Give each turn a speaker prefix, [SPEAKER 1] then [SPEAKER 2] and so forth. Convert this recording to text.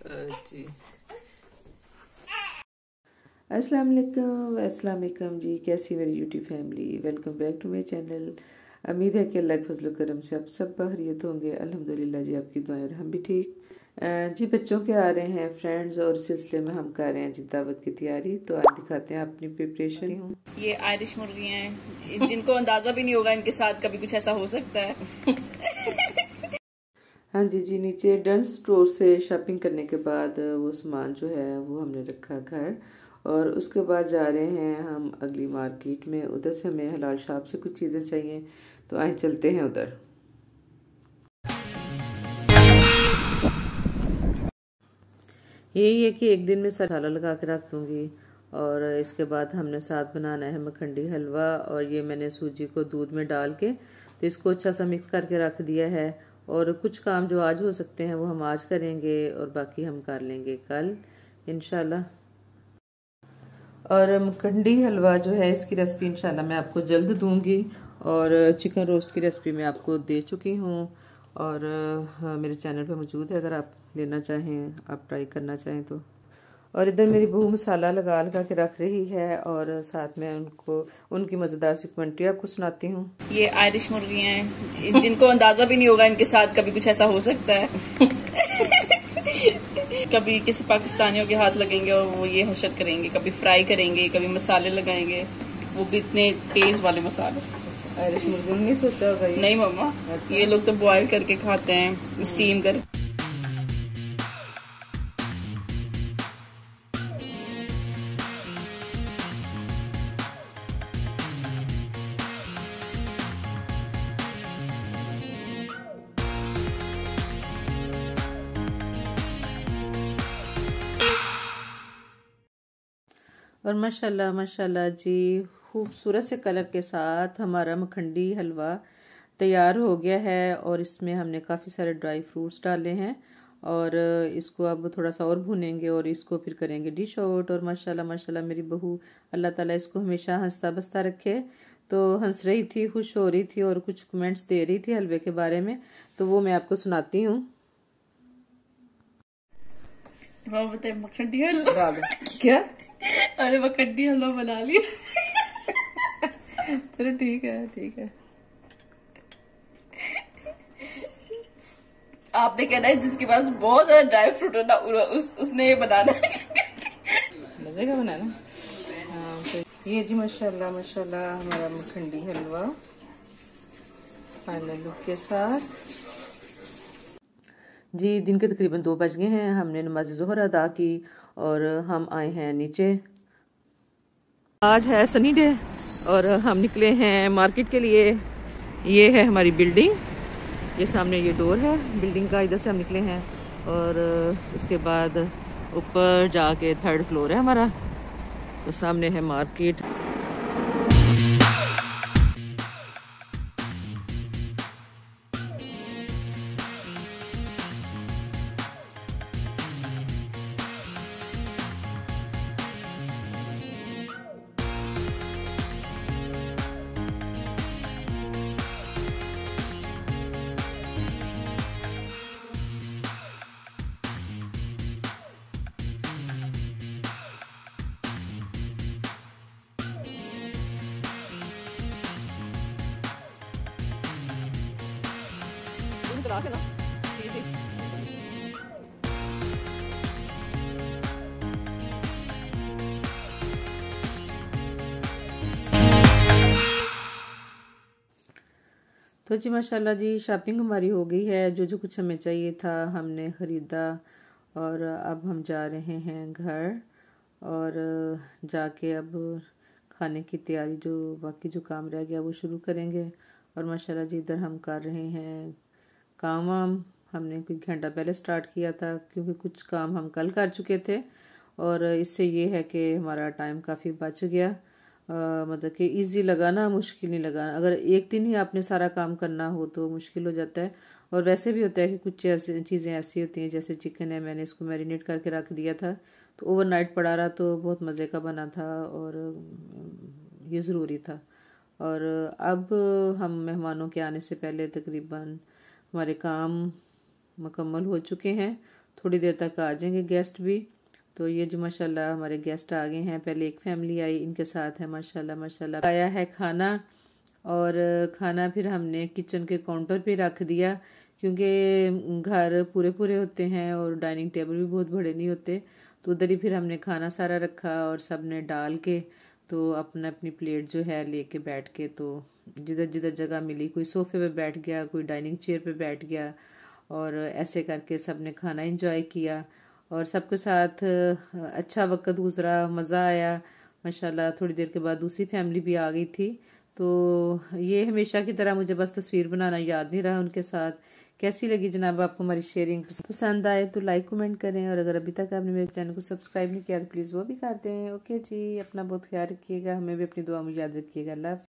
[SPEAKER 1] जी
[SPEAKER 2] अस्सलाम वालेकुम जी। कैसी मेरी YouTube family, welcome back to my channel. उम्मीद है कि अल्लाह के फजल करम से आप सब बखैरियत होंगे। अल्हम्दुलिल्लाह जी, आपकी दुआएं और हम भी ठीक। जी बच्चों के आ रहे हैं फ्रेंड्स और इस सिलसिले में हम कर रहे हैं जी दावत की तैयारी। तो आज दिखाते हैं अपनी प्रिपरेशन।
[SPEAKER 1] ये आयरिश मुर्गी हैं जिनको अंदाजा भी नहीं होगा इनके साथ कभी कुछ ऐसा हो सकता है।
[SPEAKER 2] हाँ जी नीचे डन स्टोर से शॉपिंग करने के बाद वो सामान जो है वो हमने रखा घर, और उसके बाद जा रहे हैं हम अगली मार्केट में। उधर से हमें हलाल शॉप से कुछ चीज़ें चाहिए, तो आए चलते हैं उधर। यही है कि एक दिन में मसाला लगा के रख दूँगी, और इसके बाद हमने साथ बनाना है मखंडी हलवा। और ये मैंने सूजी को दूध में डाल के तो इसको अच्छा सा मिक्स करके रख दिया है। और कुछ काम जो आज हो सकते हैं वो हम आज करेंगे, और बाकी हम कर लेंगे कल इंशाल्लाह। और मखंडी हलवा जो है इसकी रेसिपी इंशाल्लाह मैं आपको जल्द दूंगी, और चिकन रोस्ट की रेसिपी मैं आपको दे चुकी हूँ, और मेरे चैनल पे मौजूद है, अगर आप लेना चाहें, आप ट्राई करना चाहें तो। और इधर मेरी बहू मसाला लगा लगा के रख रही है, और साथ में उनको उनकी मज़ेदार सी कमेंट्री आपको सुनाती हूँ।
[SPEAKER 1] ये आयरिश मुर्गी हैं जिनको अंदाजा भी नहीं होगा इनके साथ कभी कुछ ऐसा हो सकता है। कभी किसी पाकिस्तानियों के हाथ लगेंगे और वो ये हशर करेंगे, कभी फ्राई करेंगे, कभी मसाले लगाएंगे, वो भी इतने तेज वाले मसाले।
[SPEAKER 2] आयरिश मुर्गी नहीं सोचा होगा ये?
[SPEAKER 1] नहीं मम्मा, ये लोग तो बॉयल करके खाते हैं, स्टीम कर।
[SPEAKER 2] और माशाल्लाह माशाल्लाह जी, खूबसूरत से कलर के साथ हमारा मखंडी हलवा तैयार हो गया है। और इसमें हमने काफ़ी सारे ड्राई फ्रूट्स डाले हैं, और इसको अब थोड़ा सा और भुनेंगे और इसको फिर करेंगे डिश आउट। और माशाल्लाह माशाल्लाह मेरी बहू, अल्लाह ताला इसको हमेशा हंसता बसता रखे। तो हंस रही थी, खुश हो रही थी, और कुछ कमेंट्स दे रही थी हलवे के बारे में, तो वो मैं आपको सुनाती हूँ।
[SPEAKER 1] मखंडी हलवा
[SPEAKER 2] क्या?
[SPEAKER 1] अरे मखंडी हलवा बना लिया।
[SPEAKER 2] चलो ठीक है ठीक है।
[SPEAKER 1] आपने कहना है जिसके पास बहुत ज्यादा ड्राई फ्रूट हो ना, उसने ये बनाना है।
[SPEAKER 2] मजे का बनाना। हाँ तो ये जी माशाल्लाह माशाल्लाह हमारा मखंडी हलवा फाइनल लुक के साथ। जी दिन के तकरीबन 2 बज गए हैं, हमने नमाज ज़ोहर अदा की और हम आए हैं नीचे। आज है सनी डे और हम निकले हैं मार्केट के लिए। ये है हमारी बिल्डिंग, ये सामने ये डोर है बिल्डिंग का, इधर से हम निकले हैं। और उसके बाद ऊपर जाके 3rd फ्लोर है हमारा, तो सामने है मार्केट। है ना तो जी माशाल्लाह जी, शॉपिंग हमारी हो गई है। जो जो कुछ हमें चाहिए था हमने ख़रीदा, और अब हम जा रहे हैं घर, और जाके अब खाने की तैयारी, जो बाकी जो काम रह गया वो शुरू करेंगे। और माशाल्लाह जी इधर हम कर रहे हैं काम वाम। हमने कोई घंटा पहले स्टार्ट किया था क्योंकि कुछ काम हम कल कर चुके थे, और इससे ये है कि हमारा टाइम काफ़ी बच गया। मतलब कि इजी लगा ना, मुश्किल नहीं लगा। अगर एक दिन ही आपने सारा काम करना हो तो मुश्किल हो जाता है। और वैसे भी होता है कि कुछ ऐसी चीज़ें ऐसी होती हैं, जैसे चिकन है, मैंने इसको मैरिनेट करके रख दिया था तो ओवरनाइट पड़ा रहा, तो बहुत मज़े का बना था, और ये ज़रूरी था। और अब हम मेहमानों के आने से पहले तकरीबन हमारे काम मुकम्मल हो चुके हैं, थोड़ी देर तक आ जाएंगे गेस्ट भी। तो ये जो माशाल्लाह हमारे गेस्ट आ गए हैं, पहले एक फैमिली आई, इनके साथ है माशाल्लाह माशाल्लाह। आया है खाना, और खाना फिर हमने किचन के काउंटर पे रख दिया, क्योंकि घर पूरे पूरे होते हैं और डाइनिंग टेबल भी बहुत बड़े नहीं होते। तो उधर ही फिर हमने खाना सारा रखा और सब ने डाल के तो अपना अपनी प्लेट जो है लेके बैठ के, तो जिधर जिधर जगह मिली, कोई सोफे पे बैठ गया, कोई डाइनिंग चेयर पे बैठ गया, और ऐसे करके सब ने खाना एंजॉय किया और सबके साथ अच्छा वक्त गुजरा, मज़ा आया माशाल्लाह। थोड़ी देर के बाद दूसरी फैमिली भी आ गई थी। तो ये हमेशा की तरह मुझे बस तस्वीर बनाना याद नहीं रहा उनके साथ। कैसी लगी जनाब आपको हमारी शेयरिंग? पसंद आए तो लाइक कमेंट करें, और अगर अभी तक आपने मेरे चैनल को सब्सक्राइब नहीं किया तो प्लीज़ वो भी कर दें। ओके जी, अपना बहुत ख्याल रखिएगा, हमें भी अपनी दुआ में याद रखिएगा। अल्लाह।